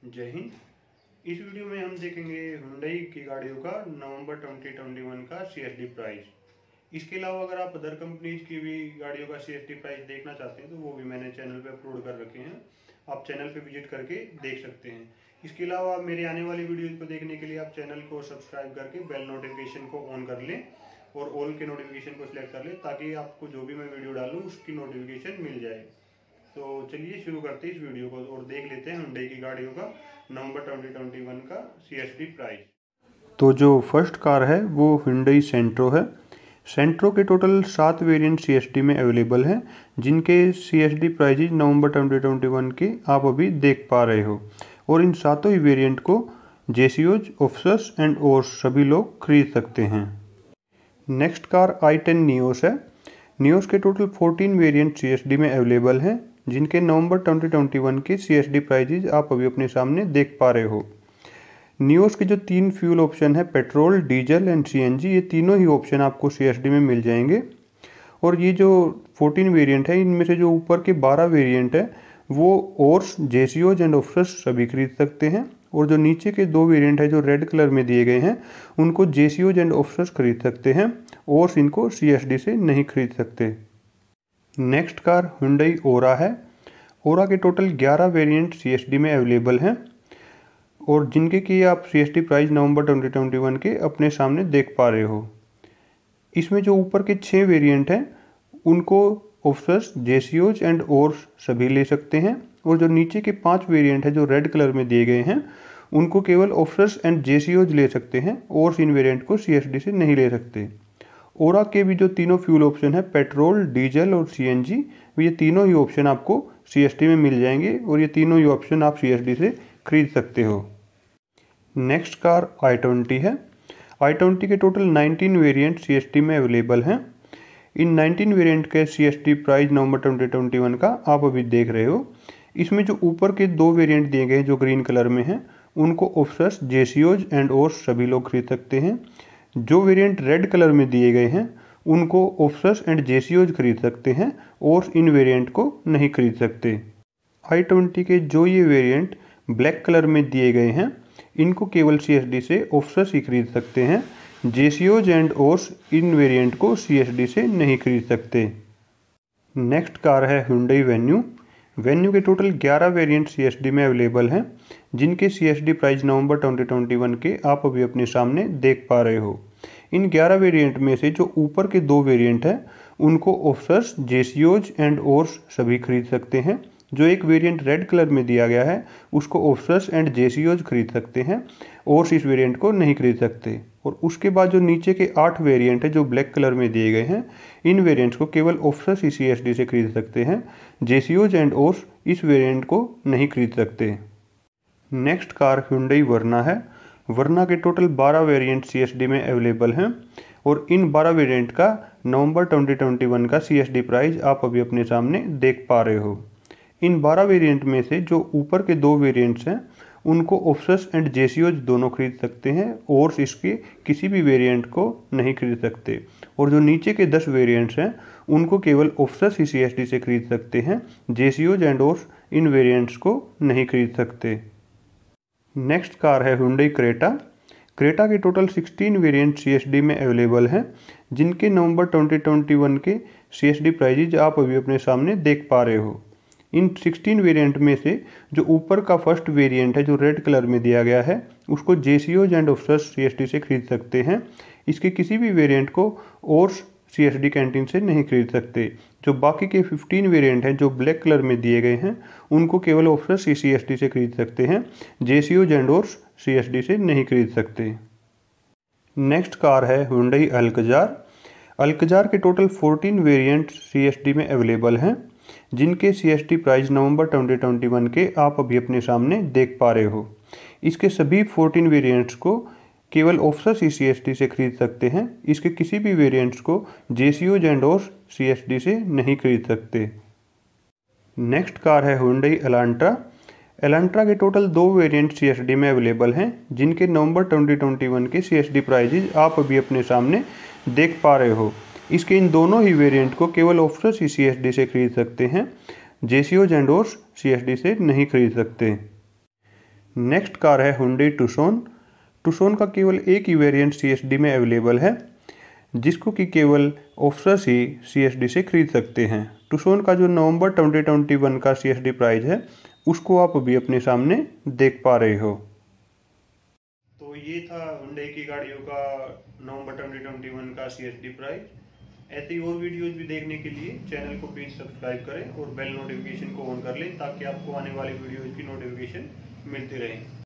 जय हिंद। इस वीडियो में हम देखेंगे हुंडई की गाड़ियों का नवंबर 2021 का सीएसडी प्राइस। इसके अलावा अगर आप अदर कंपनीज की भी गाड़ियों का सीएसडी प्राइस देखना चाहते हैं तो वो भी मैंने चैनल पे अपलोड कर रखे हैं, आप चैनल पे विजिट करके देख सकते हैं। इसके अलावा मेरे आने वाली वीडियोज को देखने के लिए आप चैनल को सब्सक्राइब करके बेल नोटिफिकेशन को ऑन कर लें और ऑल के नोटिफिकेशन को सिलेक्ट कर लें ताकि आपको जो भी मैं वीडियो डालूँ उसकी नोटिफिकेशन मिल जाए। तो चलिए शुरू करते हैं इस वीडियो को और देख लेते हैं हुंडई की गाड़ियों का नवंबर 2021 का सीएसडी प्राइस। तो जो फर्स्ट कार है वो हुंडई सेंट्रो है। सेंट्रो के टोटल 7 वेरिएंट सीएसडी में अवेलेबल हैं, जिनके सीएसडी प्राइजेज नवंबर 2021 के आप अभी देख पा रहे हो। और इन सातों ही वेरिएंट को जेसीओज, ऑफिसर्स एंड और सभी लोग खरीद सकते हैं। नेक्स्ट कार i10 नियोस है। नियोस के टोटल 14 वेरिएंट सीएसडी में अवेलेबल हैं, जिनके नवंबर 2021 के सीएसडी प्राइजेज आप अभी अपने सामने देख पा रहे हो। नियोस के जो 3 फ्यूल ऑप्शन है, पेट्रोल, डीजल एंड सीएनजी, ये तीनों ही ऑप्शन आपको सीएसडी में मिल जाएंगे। और ये जो 14 वेरिएंट है, इनमें से जो ऊपर के 12 वेरिएंट है वो ओर्स, जेसीओज एंड ऑफिसर्स सभी खरीद सकते हैं। और जो नीचे के 2 वेरिएंट है जो रेड कलर में दिए गए हैं, उनको जेसीओज एंड ऑफिसर्स खरीद सकते हैं, ओर्स इनको सीएसडी से नहीं खरीद सकते। नेक्स्ट कार हुंडई ओरा है। ओरा के टोटल 11 वेरिएंट सीएसडी में अवेलेबल हैं और जिनके की आप सीएसडी प्राइस नवंबर 2021 के अपने सामने देख पा रहे हो। इसमें जो ऊपर के 6 वेरिएंट हैं उनको ऑफिसर्स, जेसीओज एंड ओर्स सभी ले सकते हैं। और जो नीचे के 5 वेरिएंट है जो रेड कलर में दिए गए हैं, उनको केवल ऑफिसर्स एंड जेसीओज ले सकते हैं, ओर्स इन वेरिएंट को सीएसडी से नहीं ले सकते। ओरा के भी जो तीनों फ्यूल ऑप्शन है, पेट्रोल, डीजल और सीएनजी, ये तीनों ही ऑप्शन आपको सीएसडी में मिल जाएंगे और ये तीनों ही ऑप्शन आप सीएसडी से खरीद सकते हो। नेक्स्ट कार i20 है। i20 के टोटल 19 वेरिएंट सीएसडी में अवेलेबल हैं। इन 19 वेरिएंट के सीएसडी प्राइस नवंबर 2021 का आप अभी देख रहे हो। इसमें जो ऊपर के 2 वेरिएंट दिए गए हैं जो ग्रीन कलर में हैं, उनको ऑफिसर्स, जेसीओज एंड ओर्स सभी लोग खरीद सकते हैं। जो वेरिएंट रेड कलर में दिए गए हैं उनको ऑफिसर्स एंड जेसीओज खरीद सकते हैं और इन वेरिएंट को नहीं खरीद सकते। i20 के जो ये वेरिएंट ब्लैक कलर में दिए गए हैं, इनको केवल सीएसडी से ऑफिसर्स ही खरीद सकते हैं, जेसीओज एंड ओर्स इन वेरिएंट को सीएसडी से नहीं खरीद सकते। नेक्स्ट कार है हुंडई वेन्यू। वेन्यू के टोटल 11 वेरिएंट सीएसडी में अवेलेबल हैं, जिनके सीएसडी प्राइस नवंबर 2021 के आप अभी अपने सामने देख पा रहे हो। इन 11 वेरिएंट में से जो ऊपर के 2 वेरिएंट हैं उनको ऑफिसर्स, जेसीओज एंड ओर्स सभी खरीद सकते हैं। जो एक वेरिएंट रेड कलर में दिया गया है उसको ऑफिसर्स एंड जेसीओज खरीद सकते हैं, ओर्स इस वेरिएंट को नहीं खरीद सकते। और उसके बाद जो नीचे के 8 वेरिएंट है जो ब्लैक कलर में दिए गए हैं, इन वेरिएंट्स को केवल ऑफिसर्स ही सीएसडी से खरीद सकते हैं, जेसीओज एंड ओर्स इस वेरिएंट को नहीं खरीद सकते। नेक्स्ट कार हुंडई वर्ना है। वर्ना के टोटल 12 वेरिएंट सीएसडी में अवेलेबल हैं और इन 12 वेरिएंट का नवंबर 2021 का सीएसडी प्राइस आप अभी अपने सामने देख पा रहे हो। इन 12 वेरिएंट में से जो ऊपर के 2 वेरिएंट्स हैं उनको ऑफिसर्स एंड जेसीओज दोनों खरीद सकते हैं और इसके किसी भी वेरिएंट को नहीं खरीद सकते। और जो नीचे के 10 वेरिएंट्स हैं उनको केवल ऑफिसर्स ही सीएसडी से खरीद सकते हैं, जेसीओज एंड ओर्स इन वेरिएंट्स को नहीं खरीद सकते। नेक्स्ट कार है हुंडई क्रेटा। क्रेटा के टोटल 16 वेरिएंट सीएसडी में अवेलेबल हैं, जिनके नवंबर 2021 के सीएसडी प्राइजेज आप अभी अपने सामने देख पा रहे हो। इन 16 वेरिएंट में से जो ऊपर का फर्स्ट वेरिएंट है जो रेड कलर में दिया गया है, उसको जेसीओज एंड ऑफिसर्स सीएसडी से खरीद सकते हैं। इसके किसी भी वेरिएंट को ओर्स सीएसडी कैंटीन से नहीं खरीद सकते। जो बाकी के 15 वेरिएंट हैं जो ब्लैक कलर में दिए गए हैं, उनको केवल ऑफिसर्स सीएसडी से खरीद सकते हैं, जेसीओज एंड ओर्स सीएसडी से नहीं खरीद सकते। नेक्स्ट कार है हुंडई अल्कजार। अल्कजार के टोटल 14 वेरिएंट सीएसडी में अवेलेबल हैं, जिनके सीएसडी प्राइस नवंबर 2021 के आप अभी अपने सामने देख पा रहे हो। इसके सभी 14 वेरिएंट्स को केवल ऑफिसर्स ही सीएसडी से खरीद सकते हैं, इसके किसी भी वेरिएंट्स को जेसीओज एंड ओर्स सीएसडी से नहीं खरीद सकते। नेक्स्ट कार है हुंडई एलांट्रा। एलांट्रा के टोटल 2 वेरिएंट सीएसडी में अवेलेबल हैं, जिनके नवंबर 2021 के सीएसडी प्राइजेज आप अभी अपने सामने देख पा रहे हो। इसके इन दोनों ही वेरिएंट को केवल ऑफिसर्स ही सीएसडी से खरीद सकते हैं, जेसीओज एंड ओर्स सीएसडी से नहीं खरीद सकते। नेक्स्ट कार है हुंडई टुक्सॉन। टुक्सॉन का केवल एक ही वेरिएंट CSD में अवेलेबल है, जिसको कि केवल ऑफिसर्स ही CSD से खरीद सकते हैं। टुक्सॉन का जो नवंबर 2021 का CSD प्राइस है उसको आप अभी अपने सामने देख पा रहे हो। तो ये था हुंडई की गाड़ियों का नवंबर 2021 का CSD प्राइस। ऐसे ही और वीडियोज भी देखने के लिए चैनल को प्लीज सब्सक्राइब करें और बेल नोटिफिकेशन को ऑन कर लें ताकि आपको आने वाली वीडियोज की नोटिफिकेशन मिलती रहे।